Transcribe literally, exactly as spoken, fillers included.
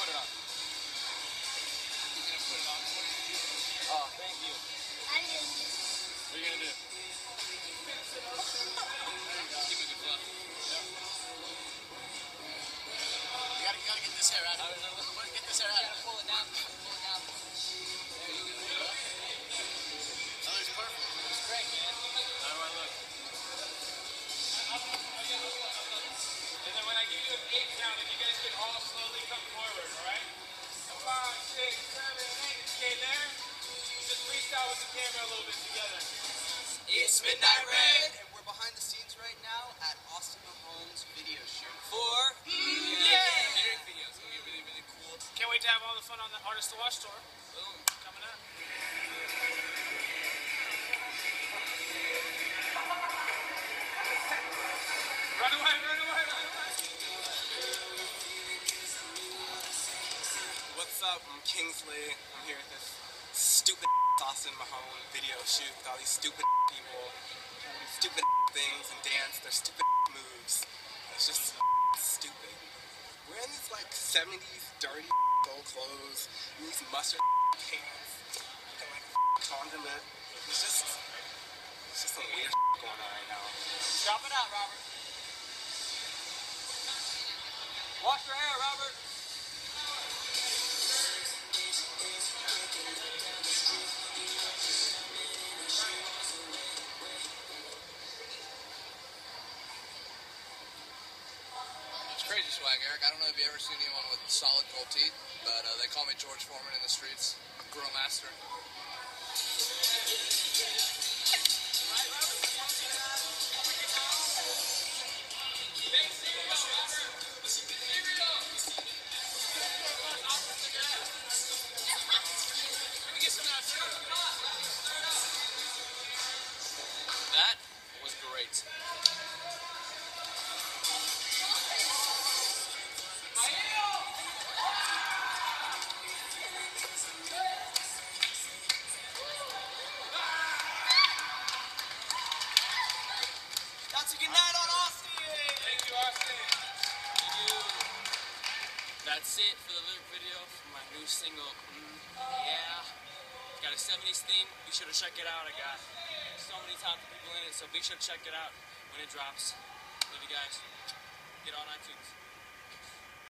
put it on. He's gonna put it on for you. Oh, thank you. I didn't. What are you gonna do? Give me a good fluff. Yeah. You gotta, you gotta get this hair out of here. Get this hair out of here. Pull it down. Pull it down. There you go. That looks perfect. It's great, man. How do I look? And then when I give you an eight count, if you guys can all slowly come forward, all right? Five, six, seven, eight. Okay, there. Just freestyle with the camera a little bit together. It's Midnight Red, And we're behind the scenes right now at Austin Mahomes' video shoot. for yeah. Lyric video. It's gonna be really, really cool. Can't wait to have all the fun on the Artist to Watch tour. Boom, coming up. Run away, run away, run away. What's up? I'm Kingsley. I'm here at this stupid Austin Mahomes video shoot with all these stupid people, all these stupid things and dance their stupid moves. It's just stupid. We're in these like seventies dirty old clothes, and these mustard pants, and like condiment. It's just, it's just some weird going on right now. Drop it out, Robert. Wash your hair, Robert. It's crazy swag, Eric. I don't know if you ever seen anyone with solid gold teeth, but uh, they call me George Foreman in the streets. I'm Grill Master. That was great. That's a good night on Austin. Thank you, Austin. Thank you. That's it for the lyric video for my new single, mm, Yeah. Got a seventies theme. Be sure to check it out. I got so many talented people in it, so be sure to check it out when it drops. Love you guys. Get on iTunes.